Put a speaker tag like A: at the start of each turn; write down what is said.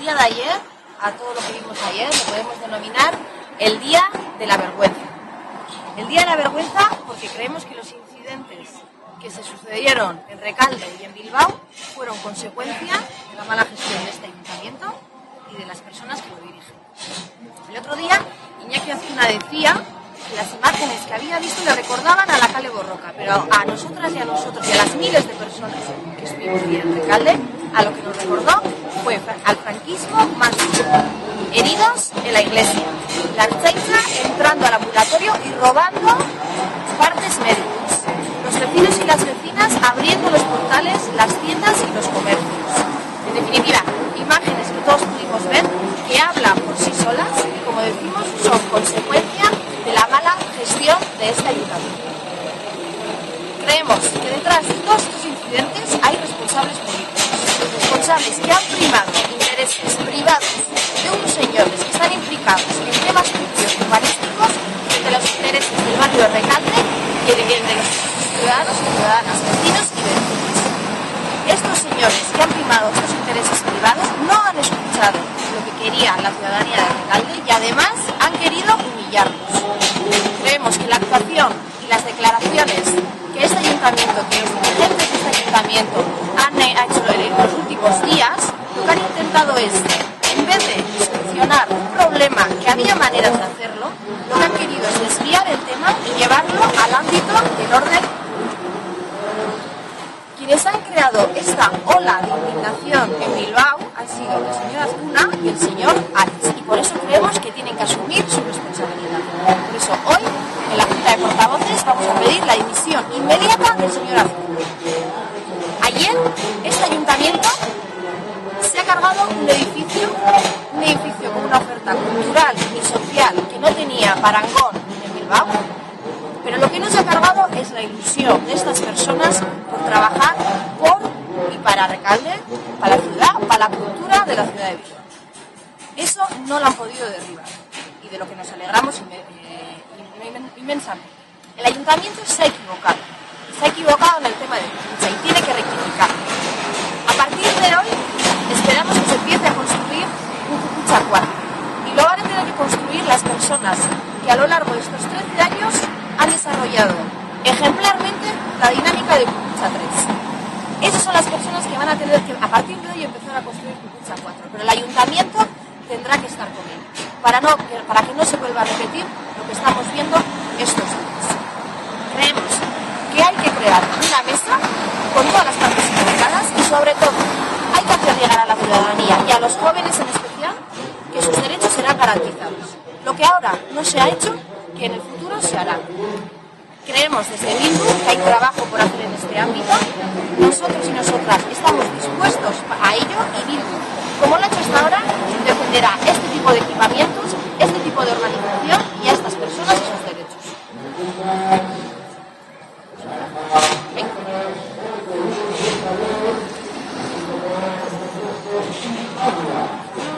A: día de ayer, a todo lo que vimos ayer, lo podemos denominar el Día de la Vergüenza. El Día de la Vergüenza porque creemos que los incidentes que se sucedieron en Recalde y en Bilbao fueron consecuencia de la mala gestión de este ayuntamiento y de las personas que lo dirigen. El otro día, Iñaki Azcuna decía que las imágenes que había visto le recordaban a la Kale Borroka, pero a nosotras y a nosotros y a las miles de personas que estuvimos allí en Recalde, a lo que nos recordó fue al franquismo más duro. Heridos en la iglesia, la Ertzaintza entrando al ambulatorio y robando partes médicas, los vecinos y las vecinas abriendo los portales, las tiendas y los comercios. En definitiva, imágenes que todos pudimos ver que hablan por sí solas y, como decimos, son consecuencia de la mala gestión de este ayuntamiento. Creemos que detrás de todos estos incidentes hay responsables políticos, responsables que han primado intereses privados de unos señores que están implicados en temas sucios urbanísticos de los intereses del barrio de Recalde y de los ciudadanos y ciudadanas, vecinos y vecinas. Estos señores que han primado estos intereses privados no han escuchado lo que quería la ciudadanía de Recalde y además han querido humillarnos. Creemos que la actuación y las declaraciones que este ayuntamiento, que los dirigentes de este ayuntamiento han hecho en los últimos días, lo que han intentado es, en vez de solucionar un problema que había maneras de hacerlo, lo que han querido es desviar el tema y llevarlo al ámbito del orden. Quienes han creado esta ola de indignación en Bilbao han sido el señor Azcuna y el señor Ares, y por eso creemos que tienen que asumir su responsabilidad. Por eso hoy, en la Junta de Portavoces, vamos a pedir la dimisión inmediata del señor Azcuna. Ayer, este ayuntamiento se ha cargado un edificio con una oferta cultural y social que no tenía parangón en Bilbao, pero lo que no se ha cargado es la ilusión de estas personas por trabajar por y para Recalde, para la ciudad, para la cultura de la ciudad de Bilbao. Eso no lo han podido derribar y de lo que nos alegramos inmensamente. El ayuntamiento se ha equivocado en el tema de Pisuerga y tiene que rectificar. A partir de hoy esperamos que se empiece a construir un Cucucha 4 y lo van a tener que construir las personas que a lo largo de estos 13 años han desarrollado ejemplarmente la dinámica de Cucucha 3. Esas son las personas que van a tener que a partir de hoy empezar a construir Cucucha 4, pero el ayuntamiento tendrá que estar con él para que no se vuelva a repetir lo que estamos viendo estos días. Creemos que hay que crear una mesa con todas las partes implicadas y sobre todo hay que hacer llegar a la ciudadanía y a los jóvenes en especial que sus derechos serán garantizados. Lo que ahora no se ha hecho, que en el futuro se hará. Creemos desde Bildu que hay trabajo por hacer en este ámbito. Nosotros y nosotras estamos dispuestos a ello y Bildu, como lo ha hecho hasta ahora, defenderá este tipo de equipamientos, este tipo de organización y a estas personas y sus derechos. ¿Sí?